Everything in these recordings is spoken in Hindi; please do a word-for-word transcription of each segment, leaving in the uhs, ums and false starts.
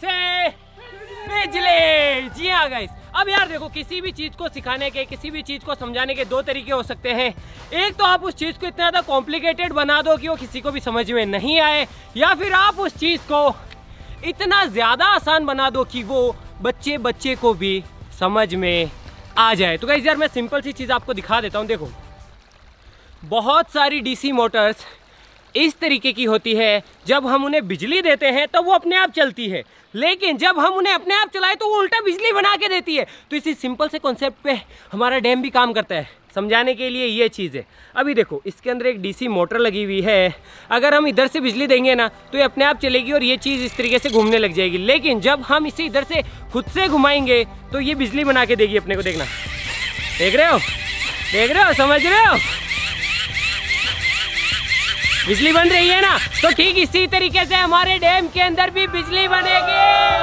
से बिजली। जी हाँ गाइस, अब यार देखो, किसी भी चीज को सिखाने के, किसी भी चीज को समझाने के दो तरीके हो सकते हैं। एक तो आप उस चीज को इतना ज्यादा कॉम्प्लिकेटेड बना दो कि वो किसी को भी समझ में नहीं आए, या फिर आप उस चीज को इतना ज्यादा आसान बना दो कि वो बच्चे बच्चे को भी समझ में आ जाए। तो गाइस यार मैं सिंपल सी चीज आपको दिखा देता हूँ। देखो, बहुत सारी डीसी मोटर्स इस तरीके की होती है, जब हम उन्हें बिजली देते हैं तो वो अपने आप चलती है, लेकिन जब हम उन्हें अपने आप चलाए तो वो उल्टा बिजली बना के देती है। तो इसी सिंपल से कॉन्सेप्ट पे हमारा डैम भी काम करता है। समझाने के लिए ये चीज़ है। अभी देखो, इसके अंदर एक डीसी मोटर लगी हुई है। अगर हम इधर से बिजली देंगे ना तो ये अपने आप चलेगी और ये चीज़ इस तरीके से घूमने लग जाएगी, लेकिन जब हम इसे इधर से खुद से घुमाएंगे तो ये बिजली बना के देगी अपने को। देखना, देख रहे हो, देख रहे हो, समझ रहे हो, बिजली बन रही है ना। तो ठीक इसी तरीके से हमारे डैम के अंदर भी बिजली बनेगी।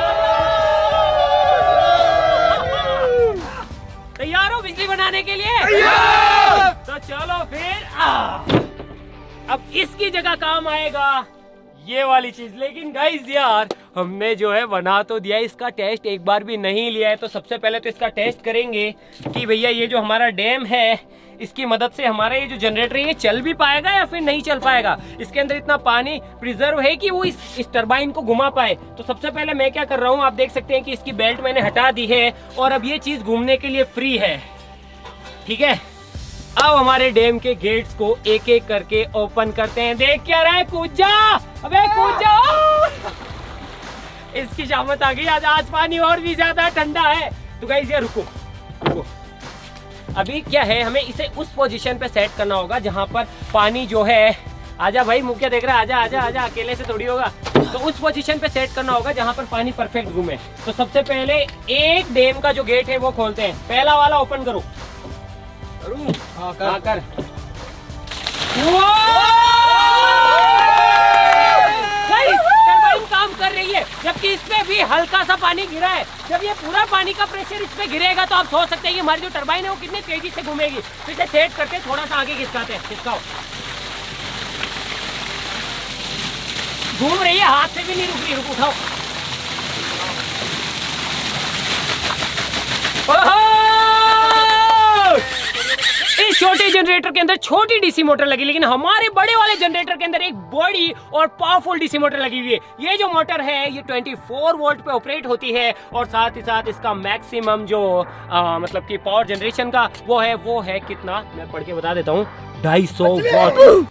तैयार हो बिजली बनाने के लिए? तो चलो फिर आ। अब इसकी जगह काम आएगा ये वाली चीज। लेकिन गाइस यार, हमने जो है बना तो दिया, इसका टेस्ट एक बार भी नहीं लिया है। तो सबसे पहले तो इसका टेस्ट करेंगे कि भैया ये जो हमारा डैम है, इसकी मदद से हमारा ये जो जनरेटर है ये चल भी पाएगा या फिर नहीं चल पाएगा। इसके अंदर इतना पानी प्रिजर्व है कि वो इस, इस टरबाइन को घुमा पाए। तो सबसे पहले मैं क्या कर रहा हूँ, आप देख सकते हैं कि इसकी बेल्ट मैंने हटा दी है और अब ये चीज घूमने के लिए फ्री है। ठीक है, अब हमारे डैम के गेट्स को एक एक करके ओपन करते हैं। देख क्या रहा है, कूद जा, अबे कूद जा। इसकी शामत आ गई, आज आज पानी और भी ज्यादा ठंडा है। तो गाइस ये रुको रुको, अभी क्या है, हमें इसे उस पोजीशन पे सेट करना होगा जहां पर पानी जो है, आजा भाई, मुँह क्या देख रहा है, आजा आजा आजा, अकेले से थोड़ी होगा। तो उस पोजीशन पे सेट करना होगा जहां पर पानी परफेक्ट घूमे। तो सबसे पहले एक डैम का जो गेट है वो खोलते हैं। पहला वाला ओपन करो। हाँ कर, हाँ कर। टरबाइन काम कर रही है, जबकि इसमें भी हल्का सा पानी गिरा है। जब ये पूरा पानी का प्रेशर इस पे गिरेगा तो आप सोच सकते हैं कि हमारी जो टरबाइन है वो कितनी तेजी से घूमेगी। तो इसे सेट करके थोड़ा सा आगे खिसकाते हैं। खिसकाओ, घूम रही है, हाथ से भी नहीं रुक रही। रुक, उठाओ। इस छोटे जनरेटर के अंदर छोटी डीसी मोटर लगी, लेकिन हमारे बड़े वाले जनरेटर के अंदर एक बड़ी और पावरफुल डीसी मोटर लगी हुई है। ये जो मोटर है ये चौबीस वोल्ट पे ऑपरेट होती है और साथ ही साथ इसका मैक्सिमम जो आ, मतलब कि पावर जनरेशन का वो है वो है कितना, मैं पढ़ के बता देता हूँ, ढाई सौ वॉट।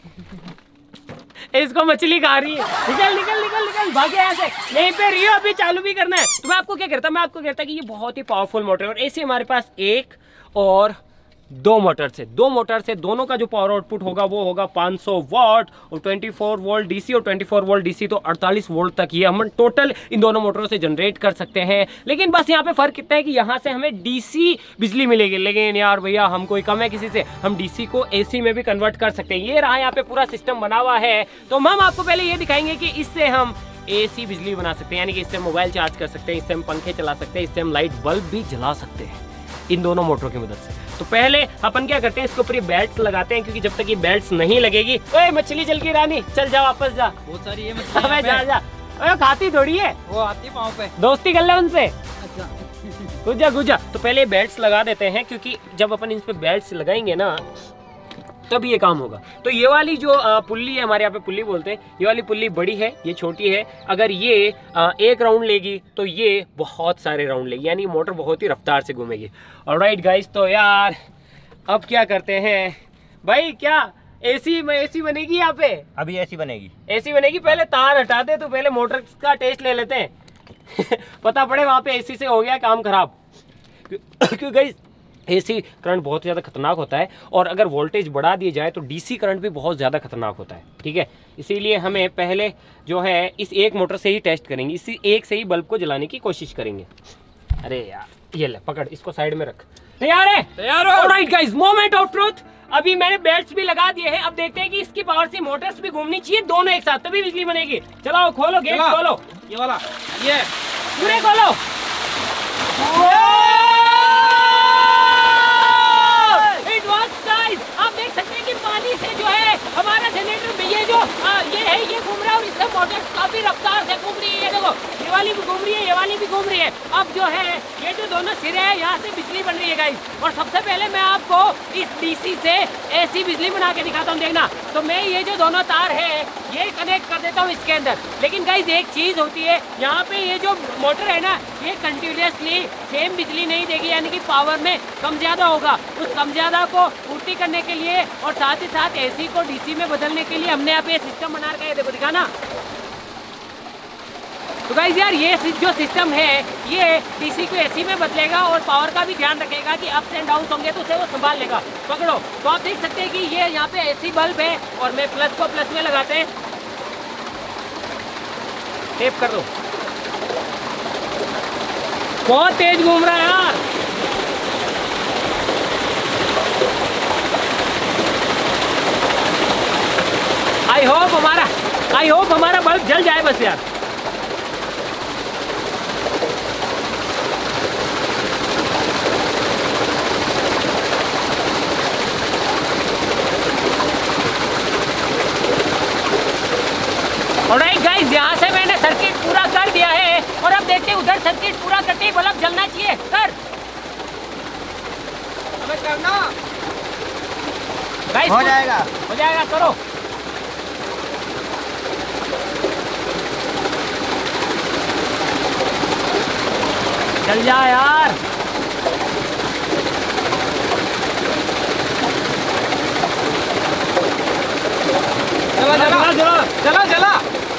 इसको मछली खा रही है। निकल निकल निकल निकल, भागे यहाँ से। यहीं पे रही हो, अभी चालू भी करना है। तो मैं आपको क्या कहता मैं आपको कहता कि ये बहुत ही पावरफुल मोटर है और ऐसे हमारे पास एक और दो मोटर से दो मोटर से दोनों का जो पावर आउटपुट होगा वो होगा पाँच सौ वॉट और चौबीस वोल्ट डीसी और चौबीस वोल्ट डीसी, तो अड़तालीस वोल्ट तक ये हम टोटल इन दोनों मोटरों से जनरेट कर सकते हैं। लेकिन बस यहाँ पे फर्क कितना है कि यहाँ से हमें डीसी बिजली मिलेगी, लेकिन यार भैया हम कोई कम है किसी से, हम डीसी को एसी में भी कन्वर्ट कर सकते हैं। ये रहा यहाँ पे पूरा सिस्टम बना हुआ है। तो हम आपको पहले ये दिखाएंगे कि इससे हम एसी बिजली बना सकते हैं, यानी कि इससे मोबाइल चार्ज कर सकते हैं, इससे हम पंखे चला सकते हैं, इससे हम लाइट बल्ब भी जला सकते हैं इन दोनों मोटरों की मदद से। तो पहले अपन क्या करते हैं, इसके ऊपर ये बेल्ट्स लगाते हैं, क्योंकि जब तक ये बेल्ट्स नहीं लगेगी, ओए मछली जल की रानी, चल जा वापस जा। बहुत सारी ये मछली अबे जा जा, ओए खाती थोड़ी है, वो आती पाँव पे, दोस्ती कर ले उनसे। अच्छा गुजा गुजा। तो पहले बेल्ट्स लगा देते हैं, क्योंकि जब अपन इन पे बेल्ट्स लगाएंगे ना तब ये काम होगा। तो ये वाली जो पुल्ली है, हमारे यहाँ पे पुल्ली बोलते हैं, ये वाली पुल्ली बड़ी है, ये छोटी है। अगर ये एक राउंड लेगी तो ये बहुत सारे राउंड लेगी, यानी मोटर बहुत ही रफ्तार से घूमेगी। ऑलराइट गाइस, तो यार अब क्या करते हैं भाई, क्या एसी में एसी बनेगी यहाँ पे? अभी एसी बनेगी, एसी बनेगी। पहले तार हटा दे, तो पहले मोटर का टेस्ट ले लेते हैं पता पड़े वहाँ पे एसी से हो गया काम खराब। क्योंकि गाइस एसी करंट बहुत ज़्यादा खतरनाक होता है और अगर वोल्टेज बढ़ा दिया जाए तो डीसी करंट भी बहुत ज़्यादा खतरनाक होता है। ठीक है, इसीलिए हमें पहले जो है इस एक मोटर से ही टेस्ट करेंगे, इसी एक से ही बल्ब को जलाने की कोशिश करेंगे। अरे यार ये ले पकड़, इसको साइड में रख। तैयार है? तैयार हो? Alright guys, moment of truth. अभी मैंने बेल्ट्स भी लगा दिए हैं, अब देखते हैं कि इसकी पावर से मोटर्स भी घूमनी चाहिए दोनों एक साथ, तभी बिजली बनेगी। चलाओ, खोलो गेट, खोलो ये वाला, ये पूरे खोलो। आप देख सकते हैं कि पानी से जो है हमारा जनरेटर, ये जो आ, ये है ये घूम रहा है और इससे मोटर काफी रफ्तार से घूम रही है। देखो ये वाली भी घूम रही है, ये वाली भी घूम रही है। अब जो है ये जो दोनों सिरे हैं यहाँ से बिजली बन रही है गाइस। और सबसे पहले मैं आपको इस डीसी से एसी बिजली बना के दिखाता हूँ, देखना। तो मैं ये जो दोनों तार है ये कनेक्ट कर देता हूँ इसके अंदर। लेकिन गाइस एक चीज होती है यहाँ पे, ये जो मोटर है ना ये कंटिन्यूसली सेम बिजली नहीं देगी, यानी कि पावर में कम ज्यादा होगा। उस कम ज्यादा को पूर्ति करने के लिए और साथ ही साथ एसी को डीसी में बदलने के लिए हमने यहाँ पे सिस्टम बना रखा है, देखो दिखाना। तो गाइस यार ये जो सिस्टम है ये डीसी को एसी में बदलेगा और पावर का भी ध्यान रखेगा कि अप्स एंड डाउन होंगे तो उसे वो संभाल लेगा। पकड़ो, तो आप देख सकते हैं कि ये यहाँ पे एसी बल्ब है और मैं प्लस को प्लस में लगाते हैं, टेप कर दो। बहुत तेज घूम रहा है यार। आई होप हमारा आई होप हमारा बल्ब जल जाए बस यार। ऑलराइट गाइस, यहाँ से मैंने सर्किट पूरा कर दिया है और अब देखते हैं उधर सर्किट पूरा करते ही बल्ब जलना चाहिए। कर हमें करना गाइस, हो जाएगा हो जाएगा, करो। चल जा यार। चला चला चला चला चला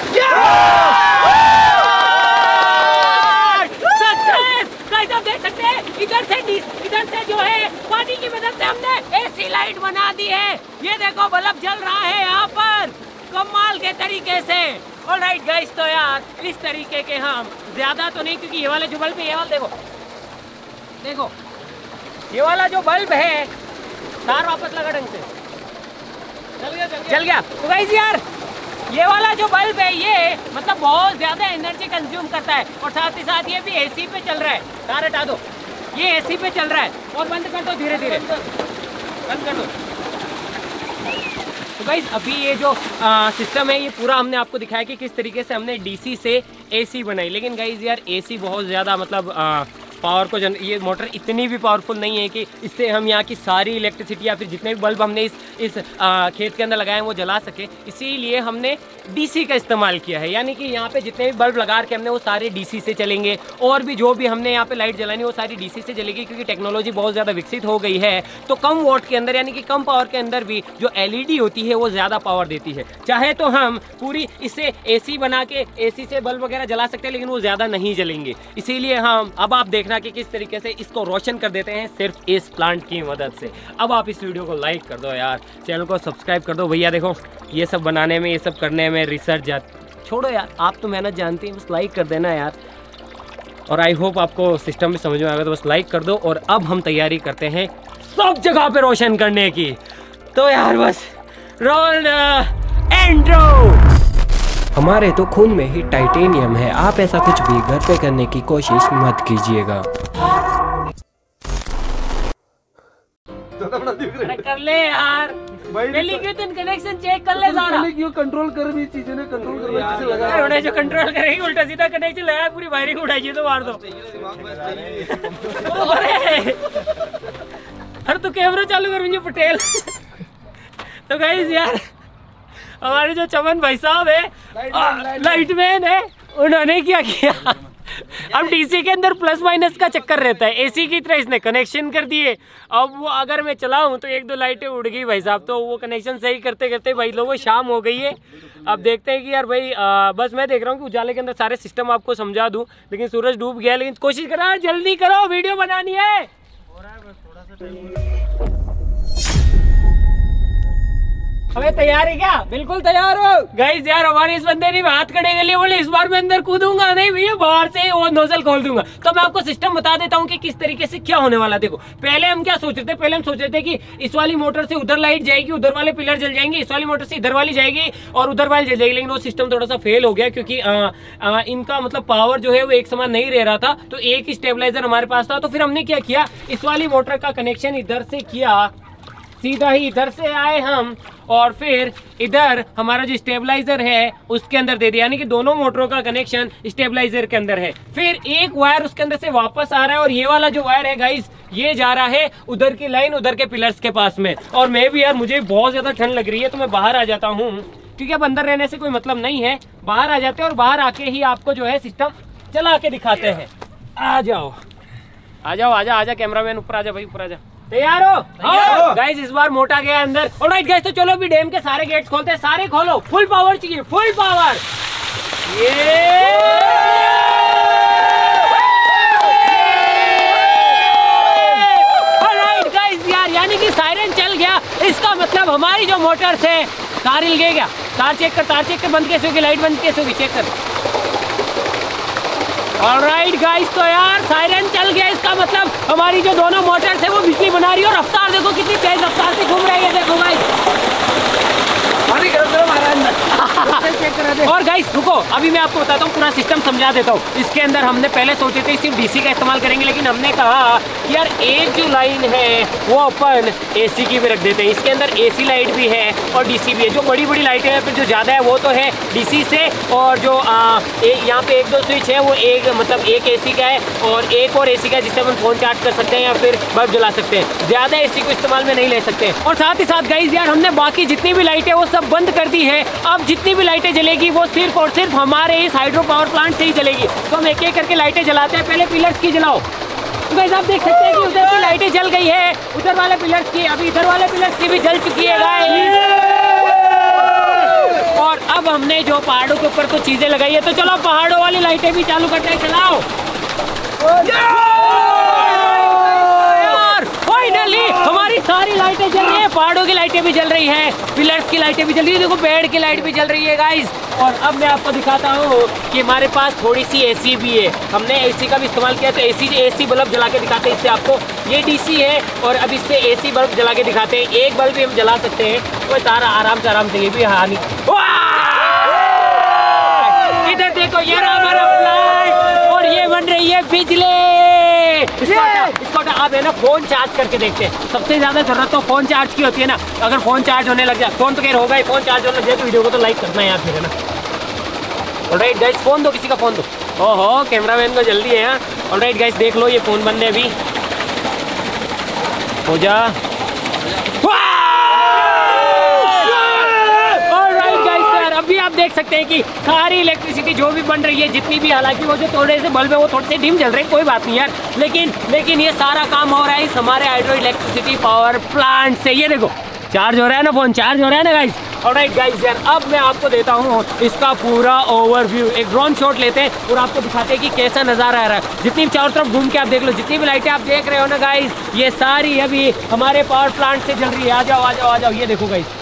देख सकते हैं इधर से इधर से जो है पानी की मदद से हमने एसी लाइट बना दी है। ये देखो बल्ब जल रहा है यहाँ पर कमाल के तरीके से। ऑलराइट गाइस, तो यार इस तरीके के हम ज्यादा तो नहीं, क्योंकि ये वाले जो बल्ब है ये वाला देखो देखो ये वाला जो बल्ब है तार वापस लगा ढंग से, चल गया चल गया चल गया। तो गाइस यार ये वाला जो बल्ब है ये मतलब बहुत ज्यादा एनर्जी कंज्यूम करता है और साथ ही साथ ये भी एसी पे चल रहा है। तार हटा दो, ये एसी पे चल रहा है और बंद कर दो धीरे धीरे, बंद कर दो। तो गाइस अभी ये जो आ, सिस्टम है ये पूरा हमने आपको दिखाया कि किस तरीके से हमने डीसी से एसी बनाई। लेकिन गाइस यार एसी बहुत ज़्यादा मतलब आ, पावर को जन ये मोटर इतनी भी पावरफुल नहीं है कि इससे हम यहाँ की सारी इलेक्ट्रिसिटी या फिर जितने भी बल्ब हमने इस इस आ, खेत के अंदर लगाए हैं वो जला सके। इसीलिए हमने डीसी का इस्तेमाल किया है, यानी कि यहाँ पे जितने भी बल्ब लगा के हमने वो सारे डीसी से चलेंगे और भी जो भी हमने यहाँ पे लाइट जलानी वो सारी डीसी से चलेगी, क्योंकि टेक्नोलॉजी बहुत ज़्यादा विकसित हो गई है। तो कम वोट के अंदर यानी कि कम पावर के अंदर भी जो एलईडी होती है वो ज़्यादा पावर देती है। चाहे तो हम पूरी इससे एसी बना के एसी से बल्ब वगैरह जला सकते हैं, लेकिन वो ज़्यादा नहीं जलेंगे। इसीलिए हम अब आप देखना कि किस तरीके से इसको रोशन कर देते हैं सिर्फ इस प्लांट की मदद से। अब आप इस वीडियो को लाइक कर दो यार, चैनल को सब्सक्राइब कर दो भैया। देखो ये सब बनाने में ये सब करने में रिसर्च जा छोड़ो यार, आप तो मेहनत जानती हैं, बस लाइक कर देना यार। और आई होप आपको सिस्टम भी समझ में आएगा, तो बस लाइक कर दो। और अब हम तैयारी करते हैं सब जगह पे रोशन करने की। तो यार बस रोल एंड्रो। हमारे तो खून में ही टाइटेनियम है, आप ऐसा कुछ भी घर पे करने की कोशिश मत कीजिएगा। कर ले यार, कनेक्शन चेक कर ले सारा। क्यों कंट्रोल कर भी चीजें ने कंट्रोल करना चीजें लगा है जो कंट्रोल करेगी उल्टा सीधा कनेक्शन लगाया, पूरी वायरिंग उठाइए तो मार दो। अरे अरे तो कैमरा चालू कर मुझे पटेल। तो गाइस यार हमारे जो चमन भाई साहब है लाइटमैन है, उन्होंने क्या किया, अब डीसी के अंदर प्लस माइनस का चक्कर रहता है, एसी की तरह इसने कनेक्शन कर दिए। अब वो अगर मैं चलाऊं तो एक दो लाइटें उड़ गई भाई साहब, तो वो कनेक्शन सही करते करते भाई लोगों शाम हो गई है। अब देखते हैं कि यार भाई आ, बस मैं देख रहा हूँ कि उजाले के अंदर सारे सिस्टम आपको समझा दूं, लेकिन सूरज डूब गया। लेकिन कोशिश करो जल्दी करो, वीडियो बनानी है। अबे तैयार है क्या? बिल्कुल तैयार हो गाइस। यार हमारे इस बंदे ने हाथ खड़े कर लिए, बोले इस बार मैं अंदर कूदूंगा नहीं भैया, बाहर से वो नोजल खोल दूंगा। तो मैं आपको सिस्टम बता देता हूँ कि किस तरीके से क्या होने वाला। देखो पहले हम क्या सोच रहे थे, पहले हम सोच रहे थे कि इस वाली मोटर से उधर लाइट जाएगी, उधर वाले पिलर जल जाएंगे, इस वाली मोटर से इधर वाली जाएगी और उधर वाली जल जाएगी। लेकिन वो सिस्टम थोड़ा सा फेल हो गया, क्योंकि आ, आ, इनका मतलब पावर जो है वो एक समान नहीं रह रहा था। तो एक ही स्टेबलाइजर हमारे पास था, तो फिर हमने क्या किया, इस वाली मोटर का कनेक्शन इधर से किया, सीधा ही इधर से आए हम और फिर इधर हमारा जो स्टेबलाइजर है उसके अंदर दे दिया, यानी कि दोनों मोटरों का कनेक्शन स्टेबलाइजर के अंदर है। फिर एक वायर उसके अंदर से वापस आ रहा है और ये वाला जो वायर है गाइस ये जा रहा है उधर की लाइन, उधर के पिलर्स के पास में। और मैं भी यार मुझे बहुत ज्यादा ठंड लग रही है तो मैं बाहर आ जाता हूँ, क्योंकि अब अंदर रहने से कोई मतलब नहीं है। बाहर आ जाते हैं और बाहर आके ही आपको जो है सिस्टम चला के दिखाते हैं। आ जाओ आ जाओ आ जा आ जा कैमरामैन, ऊपर आ जा भाई, ऊपर आ जा। तैयार हो गाइस? इस बार मोटा गया अंदर। ऑलराइट गाइस, तो चलो अभी डैम के सारे गेट्स खोलते हैं। सारे खोलो, फुल पावर चाहिए, फुल पावर। ये ऑलराइट गाइस यार, यानी कि सायरन चल गया, इसका मतलब हमारी जो मोटर्स है तार हिल गया। तार चेक कर, तार चेक कर, बंद कैसे होगी, लाइट बंद कैसे होगी, चेक कर। ऑलराइट गाइस, तो यार सायरन चल गया, इसका मतलब हमारी जो दोनों मोटर्स है वो बिजली बना रही है। और रफ्तार देखो कितनी तेज रफ्तार से घूम रही है, देखो गाइस। और गाइस रुको, अभी मैं आपको बताता हूँ, पूरा सिस्टम समझा देता हूँ। इसके अंदर हमने पहले सोचे थे सिर्फ डीसी का इस्तेमाल करेंगे, लेकिन हमने कहा कि यार एक जो लाइन है वो अपन एसी की भी रख देते हैं। इसके अंदर एसी लाइट भी है और डीसी भी है। जो बड़ी बड़ी लाइटें हैं फिर जो ज़्यादा है वो तो है डीसी से, और जो यहाँ पे एक दो स्विच है वो एक मतलब एक एसी का है और एक और एसी का, जिससे अपन फोन चार्ज कर सकते हैं या फिर बल्ब जला सकते हैं। ज़्यादा एसी को इस्तेमाल में नहीं ले सकते। और साथ ही साथ गाइस यार हमने बाकी जितनी भी लाइटें वो सब बंद कर दी है। अब जितनी भी लाइटें जलेगी वो सिर्फ और सिर्फ हमारे इस हाइड्रो पावर प्लांट से ही जलेगी। तो हम एक एक करके लाइटें जलाते हैं। पहले पिलर्स की जलाओ। तो गाइस आप देख सकते हैं कि उधर की लाइटें जल गई है, उधर वाले पिलर्स की, अभी इधर वाले पिलर्स की भी जल चुकी है गाइस। और अब हमने जो पहाड़ों के ऊपर कुछ चीजें लगाई है, तो चलो पहाड़ों वाली लाइटें भी चालू करते हैं, चलाओ। फाइनली हमारी सारी लाइटें जल रही है, पहाड़ों की लाइटें भी जल रही है, पिलर्स की लाइटें भी जल रही है, देखो बेड की लाइट भी जल रही है गाइस। और अब मैं आपको दिखाता हूँ कि हमारे पास थोड़ी सी एसी भी है। हमने एसी का भी इस्तेमाल किया, तो एसी एसी बल्ब जला के दिखाते हैं इससे आपको। ये डीसी है और अब इससे एसी बल्ब जला के दिखाते हैं। एक बल्ब भी हम जला सकते हैं, कोई तार आराम से आराम से, ये भी हानि। इधर देखो ये हमारा फ्लाइट और ये बन रही है बिजली। इसको आप है ना फोन चार्ज करके देखते हैं। सबसे ज्यादा जरूरत तो फोन चार्ज की होती है ना। अगर फोन चार्ज होने लग जाए, फोन तो खैर होगा ही, फोन चार्ज होने लग जाए तो वीडियो को तो लाइक करना है यार फिर, है ना। ऑलराइट गाइस, फोन दो, किसी का फोन दो। ओहो कैमरामैन को जल्दी है यार। ऑलराइट गाइस देख लो, ये फोन बनने अभी हो जा। अभी आप देख सकते हैं कि सारी इलेक्ट्रिसिटी जो भी बन रही है, जितनी भी, हालांकि वो जो थोड़े से बल्ब है वो थोड़े से डिम जल रहे हैं, कोई बात नहीं यार, लेकिन लेकिन ये सारा काम हो रहा है इस हमारे हाइड्रो इलेक्ट्रिसिटी पावर प्लांट से। ये देखो चार्ज हो रहा है ना, फोन चार्ज हो रहा है ना गाइस। ऑलराइट गाइस यार, अब मैं आपको देता हूँ इसका पूरा ओवरव्यू। एक ड्रोन शॉट लेते हैं और आपको दिखाते हैं कि कैसा नज़ारा आ रहा है। जितनी चारों तरफ घूम के आप देख लो, जितनी भी लाइटें आप देख रहे हो ना गाइस, ये सारी अभी हमारे पावर प्लांट से जल रही है। आ जाओ आ जाओ आ जाओ, ये देखो गाइस,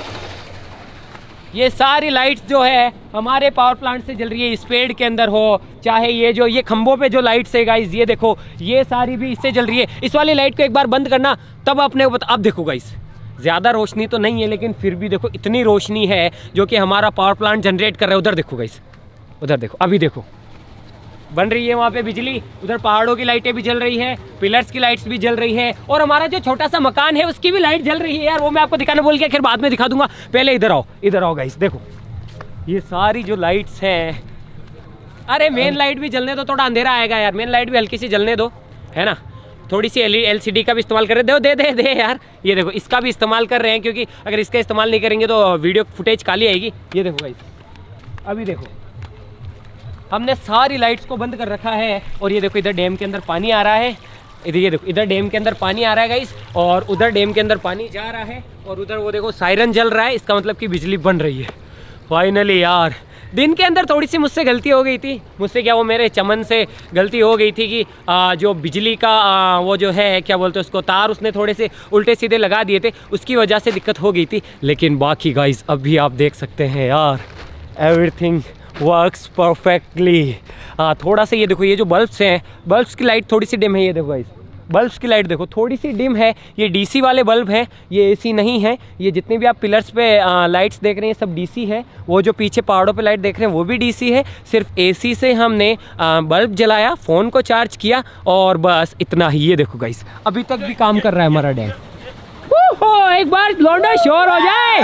ये सारी लाइट्स जो है हमारे पावर प्लांट से जल रही है। इस पेड़ के अंदर हो, चाहे ये जो ये खंभों पे जो लाइट्स है गाइस, ये देखो ये सारी भी इससे जल रही है। इस वाली लाइट को एक बार बंद करना, तब अपने को। अब देखो गाइस, ज़्यादा रोशनी तो नहीं है, लेकिन फिर भी देखो इतनी रोशनी है जो कि हमारा पावर प्लांट जनरेट कर रहा है। उधर देखो गाइस, उधर देखो, अभी देखो बन रही है वहाँ पे बिजली। उधर पहाड़ों की लाइटें भी जल रही है, पिलर्स की लाइट्स भी जल रही है, और हमारा जो छोटा सा मकान है उसकी भी लाइट जल रही है यार। वो मैं आपको दिखाना बोल के फिर बाद में दिखा दूंगा। पहले इधर आओ, इधर आओ गाइस, देखो ये सारी जो लाइट्स हैं। अरे मेन लाइट भी जलने दो, थोड़ा अंधेरा आएगा यार, मेन लाइट भी हल्की सी जलने दो, है ना। थोड़ी सी एल सी डी का भी इस्तेमाल कर रहे दो, दे दे दे यार। ये देखो इसका भी इस्तेमाल कर रहे हैं, क्योंकि अगर इसका इस्तेमाल नहीं करेंगे तो वीडियो फुटेज काली आएगी। ये देखो गाइस, अभी देखो हमने सारी लाइट्स को बंद कर रखा है। और ये देखो इधर डैम के अंदर पानी आ रहा है, इधर ये देखो इधर डैम के अंदर पानी आ रहा है गाइस, और उधर डैम के अंदर पानी जा रहा है, और उधर वो देखो सायरन जल रहा है। इसका मतलब कि बिजली बन रही है फाइनली यार। दिन के अंदर थोड़ी सी मुझसे गलती हो गई थी, मुझसे क्या वो मेरे चमन से गलती हो गई थी कि आ, जो बिजली का आ, वो जो है क्या बोलते हैं उसको, तार उसने थोड़े से उल्टे सीधे लगा दिए थे, उसकी वजह से दिक्कत हो गई थी। लेकिन बाकी गाइस अभी आप देख सकते हैं यार, एवरीथिंग वर्क्स परफेक्टली। हाँ थोड़ा सा ये देखो, ये जो बल्ब्स हैं, बल्ब्स की लाइट थोड़ी सी डिम है। ये देखो गाइस, बल्ब्स की लाइट देखो थोड़ी सी डिम है। ये डीसी वाले बल्ब हैं, ये एसी नहीं है। ये जितने भी आप पिलर्स पे आ, लाइट्स देख रहे हैं सब डीसी है। वो जो पीछे पहाड़ों पे लाइट देख रहे हैं वो भी डीसी है। सिर्फ एसी से हमने आ, बल्ब जलाया, फ़ोन को चार्ज किया, और बस इतना ही। ये देखो गाइस, अभी तक भी काम कर रहा है हमारा डैम। ओहो, एक बार लौंडा शोर हो जाए।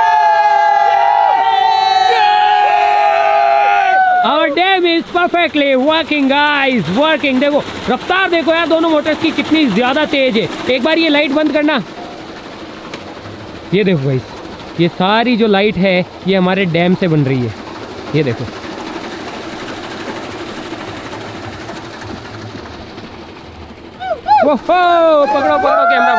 Our dam is perfectly working guys, working। देखो रफ्तार देखो यार दोनों मोटर्स की कितनी ज्यादा तेज है। एक बार ये लाइट बंद करना। ये देखो गाइस, ये सारी जो लाइट है ये हमारे डैम से बन रही है। ये देखो ओहो, पकड़ो पकड़ो कैमरा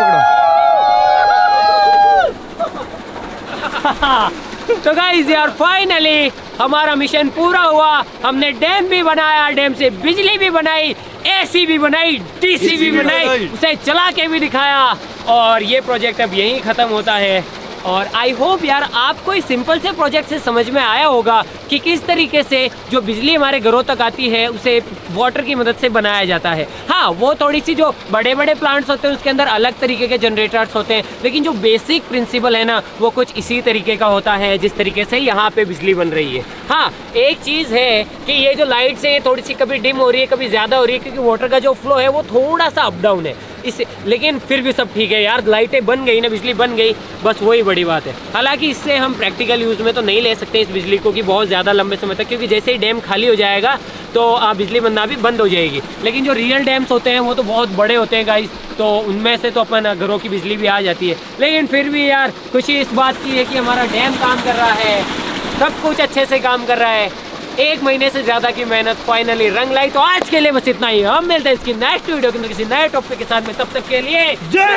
पकड़ो। तो गाइस यार फाइनली हमारा मिशन पूरा हुआ। हमने डैम भी बनाया, डैम से बिजली भी बनाई, एसी भी बनाई, डीसी भी बनाई, उसे चला के भी दिखाया। और ये प्रोजेक्ट अब यहीं खत्म होता है। और आई होप यार आपको इस सिंपल से प्रोजेक्ट से समझ में आया होगा कि किस तरीके से जो बिजली हमारे घरों तक आती है उसे वाटर की मदद से बनाया जाता है। हाँ, वो थोड़ी सी जो बड़े बड़े प्लांट्स होते हैं उसके अंदर अलग तरीके के जनरेटर्स होते हैं, लेकिन जो बेसिक प्रिंसिपल है ना वो कुछ इसी तरीके का होता है जिस तरीके से यहाँ पे बिजली बन रही है। हाँ, एक चीज़ है कि ये जो लाइट्स है थोड़ी सी कभी डिम हो रही है, कभी ज़्यादा हो रही है, क्योंकि वाटर का जो फ्लो है वो थोड़ा सा अप डाउन है इस, लेकिन फिर भी सब ठीक है यार। लाइटें बन गई ना, बिजली बन गई, बस वही बड़ी बात है। हालांकि इससे हम प्रैक्टिकल यूज़ में तो नहीं ले सकते इस बिजली को कि बहुत ज़्यादा लंबे समय तक, क्योंकि जैसे ही डैम खाली हो जाएगा तो बिजली बनना भी बंद हो जाएगी। लेकिन जो रियल डैम्स होते हैं वो तो बहुत बड़े होते हैं गाइस, तो उनमें से तो अपन घरों की बिजली भी आ जाती है। लेकिन फिर भी यार खुशी इस बात की है कि हमारा डैम काम कर रहा है, सब कुछ अच्छे से काम कर रहा है। एक महीने से ज्यादा की मेहनत फाइनली रंग लाई। तो आज के लिए बस इतना ही। हम मिलते हैं इसकी नेक्स्ट वीडियो के अंदर किसी नए टॉपिक के साथ में। तब तक के लिए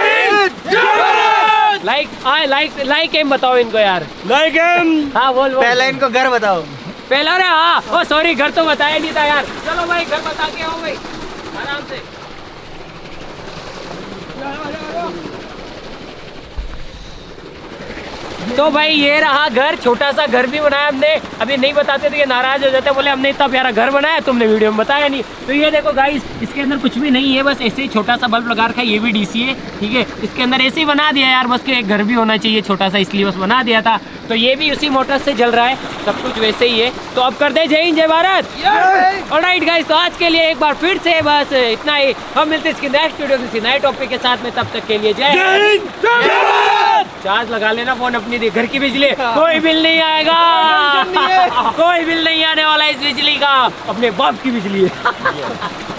लाइक लाइक लाइक एम बताओ इनको यार। Like um. हाँ बोल बोल। पहले इनको घर बताओ। पहला रे हाँ, ओ सॉरी घर तो बताया नहीं था यार। चलो भाई घर बता के आओ भाई आराम से। तो भाई ये रहा घर, छोटा सा घर भी बनाया हमने। अभी नहीं बताते तो ये नाराज हो जाते, बोले हमने इतना प्यारा घर बनाया तुमने वीडियो में बताया नहीं। तो ये देखो गाइस, इसके अंदर कुछ भी नहीं है, बस ऐसे ही छोटा सा बल्ब लगा रखा है। ये भी डीसी है, ठीक है। इसके अंदर ऐसे ही बना दिया यार, बस एक घर भी होना चाहिए छोटा सा, इसलिए बस बना दिया था। तो ये भी उसी मोटर से चल रहा है, सब कुछ वैसे ही है। तो अब कर दे जय हिंद जय भारत। ऑलराइट गाइस, तो आज के लिए एक बार फिर से बस इतना ही। हम मिलते हैं इसकी नेक्स्ट वीडियो किसी नए टॉपिक के साथ में। तब तक के लिए जय हिंद। चार्ज लगा लेना फोन अपनी, घर की बिजली कोई बिल नहीं आएगा। कोई बिल नहीं आने वाला इस बिजली का, अपने बाप की बिजली है।